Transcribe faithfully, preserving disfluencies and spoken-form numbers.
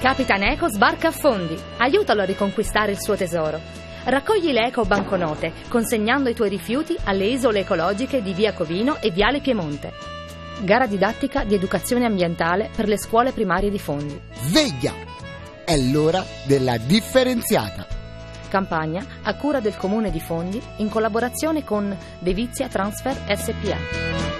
Capitan Eco sbarca a Fondi. Aiutalo a riconquistare il suo tesoro. Raccogli le eco-banconote, consegnando i tuoi rifiuti alle isole ecologiche di Via Covino e Viale Piemonte. Gara didattica di educazione ambientale per le scuole primarie di Fondi. Sveglia! È l'ora della differenziata. Campagna a cura del Comune di Fondi in collaborazione con Devizia Transfer S P A.